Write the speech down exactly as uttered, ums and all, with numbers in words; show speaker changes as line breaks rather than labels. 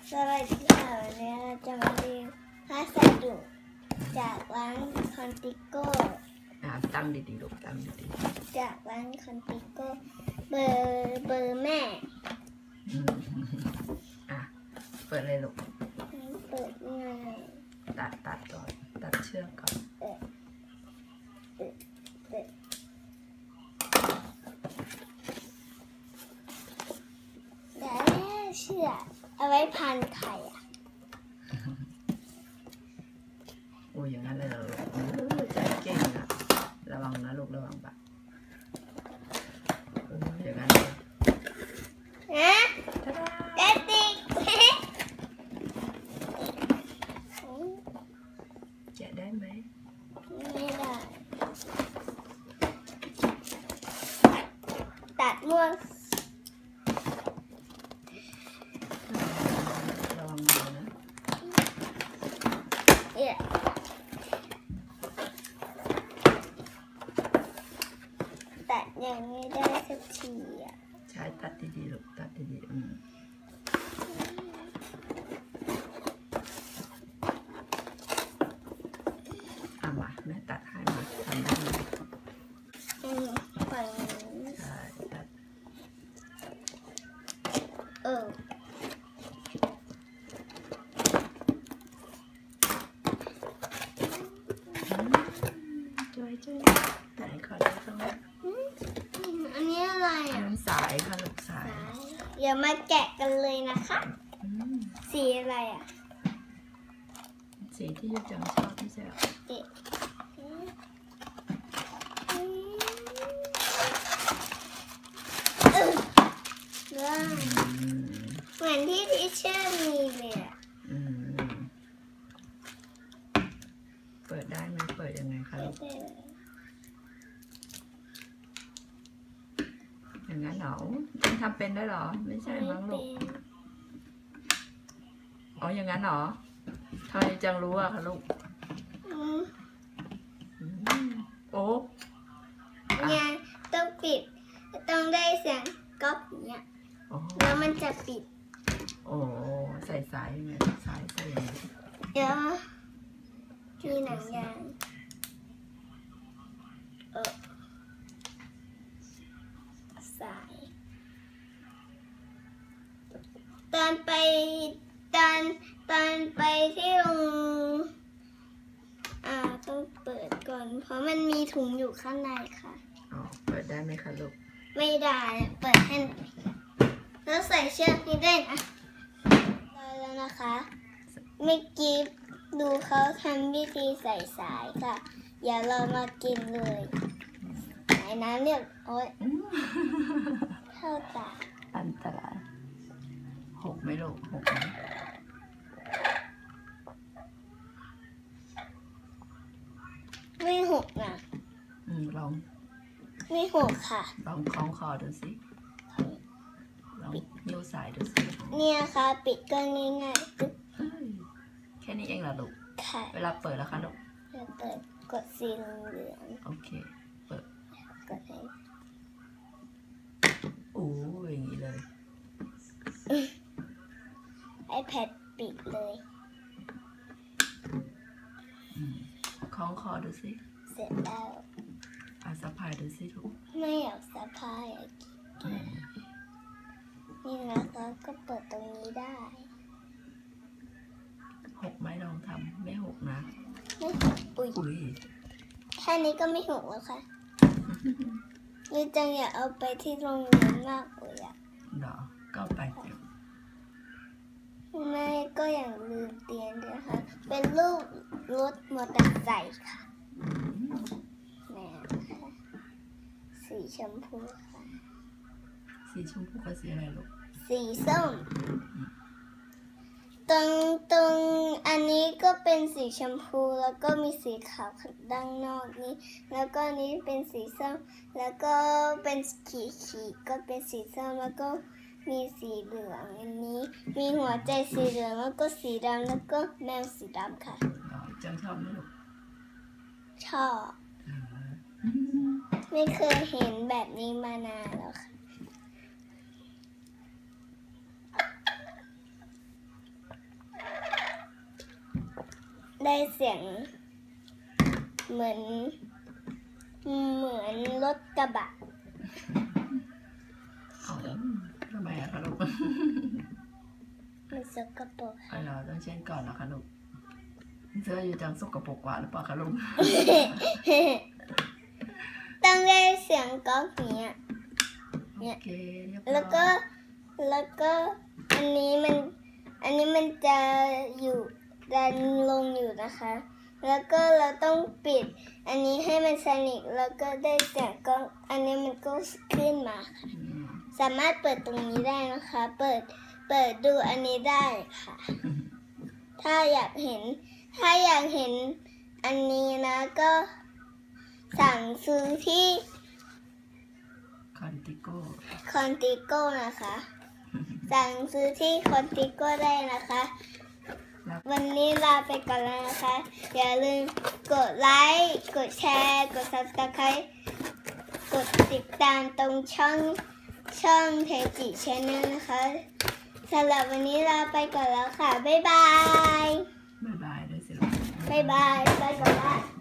สวัสดีค่ะวันนี้เราจะมารีวิวพาสต้าดุจากร้านคอนติโก้
อ่าตั้งดีๆลูกตั้งดี
ๆจากร้านคอนติโก้เบอร์เบอร์แม่
อ่ะเปิดเลยลูก
เปิดง่าย
ตัดตัดก่อนตัดเชือกก่อน
เปิดเปิดเปิดได้เชือกเอาไว้พันไข่อ่ะ
โอ้ยอย่างนั้นเลยเหรอลูกใจเก่งอะระวังนะลูกระวังปะโอ้ยอย่างนั้นเลย
นะกระติก
แกะได้ไหม
ไม่ได้ตัดม่วง
ระวังมือนะ
เนี่ยตัดยังไม่ได้สักทีอ่ะ
ใช้ตัดดีๆลูกตัดดีๆอืมเอามาแม่ตัดให้มาทำได้ไหม
อืมฝั่งนี้
ใช่ตัด
เออ
ช่วยช่วยไหนขอดูตรงนี้
อันนี้อะไรอ่ะ
สายค่ะลูกสาย
อย่ามาแกะกันเลยนะคะสีอะไรอ่ะ
สีที่ยูจังชอบที่สุด
เด็กว้าวเหมือนที่ทิเชอร์มีเลยอ่ะ
เปิดได้ไหมเปิดยังไงคะลูกอย่างนั้นเหรอทำเป็นได้หรอไม่ใช่มั้งลูกอ๋ออย่างนั้นเหรอทำไมจังรู้อะคะลูกโอ้
เนี่ยต้องปิดต้องได้เสียงก๊อกเนี่ยแล้วมันจะปิด
โอ้ใส่สายยังไงสายใส่ยังไง
เดี๋ยวมีหนังยางเออสายตอนไปตอนตอนไปที่โรงอ่าต้องเปิดก่อนเพราะมันมีถุงอยู่ข้างในค่ะ
อ๋อเปิดได้ไหมคะลูก
ไม่ได้เปิดให้แล้วใส่เชือกนี้ได้นะได้แล้วนะคะเมื่อกี้ดูเขาทำวิธีใส่สายค่ะอย่าเรามากินเลยไหนน้ำเนี่ยโอ๊ยเข้าตา
อันตรายหกไหมลูกหกไหม
ไม่หกนะ
อืมลอง
ไม่หกค่ะ
ลองคล้องคอดูสิลองยิ้วสายดูสิ
เนี่ยค่ะปิดก็ง่ายๆปึ๊บ
แค่นี้เองเหรอลูก
ค่ะ
เวลาเปิดแล้วคะลูก
เวลาเปิดกดสีเหลือง
โอเคเปิด
กดให้
โอ้ยอย่างนี้เลย
ไอแพดปิดเลย
คล้องคอดูสิ
เสร็จแล้ว
อาสะพายดูสิลูก
ไม่อยากสะพายนี่นะคะก็เปิดตรงนี้ได้
หกไหมลองทำไม่หกนะ
ไม่หกอุ้ย
อุ้ย
แค่นี้ก็ไม่หกแล้วค่ะยูจังอยากเอาไปที่โรงเรียนมากเลยอ่ะ
เนาะก็ไปเถอะ
ไม่ก็อย่างลืมเตียนเลยค่ะเป็นรูปรถมอเตอร์ไซค์ค่ะแม่ค่ะสีชมพูค่ะ
สีชมพูกับสีอะไรลูก
สีส้มตรงตรงอันนี้ก็เป็นสีชมพูแล้วก็มีสีขาวด้านนอกนี้แล้วก็นี้เป็นสีส้มแล้วก็เป็นขีดขีดก็เป็นสีส้มแล้วก็มีสีเหลืองอันนี้มีหัวใจสีเหลืองแล้วก็สีดำแล้วก็แมวสีดำค่ะ
จังชอบไหมลูก
ชอบไม่เคยเห็นแบบนี้มานานแล้วค่ะได้เสียงเหมือนเหมือนรถกระบะ
ทำไมอะคะลูก
มันสกปรก
อ๋อเหรอต้องเช็ดก่อนเหรอคะลูกเสื้ออยู่จังสกปรกกว่าหรือเปล่าคะลูก
ต้องได้เสียงก๊อกเนี้ยเนี่ยแล้วก็แล้วก็อันนี้มันอันนี้มันจะอยู่ดันลงอยู่นะคะแล้วก็เราต้องปิดอันนี้ให้มันสนิทแล้วก็ได้เสียงก๊อกอันนี้มันก็ขึ้นมาค่ะสามารถเปิดตรงนี้ได้นะคะเปิดเปิดดูอันนี้ได้ค่ะถ้าอยากเห็นถ้าอยากเห็นอันนี้นะก็สั่งซื้อที่
คอนติโก้
คอนติโก้นะคะสั่งซื้อที่คอนติโก้ได้นะคะวันนี้ลาไปก่อนแล้วนะคะอย่าลืมกดไลค์กดแชร์กด ซับสไครบ์ กดติดตามตรงช่องช่องเทจิชแนลนะคะสำหรับวันนี้ลาไปก่อนแล้วค่ะบ๊ายบาย
บ๊ายบายด้วยสิ
บ๊ายบายไปก่อนละ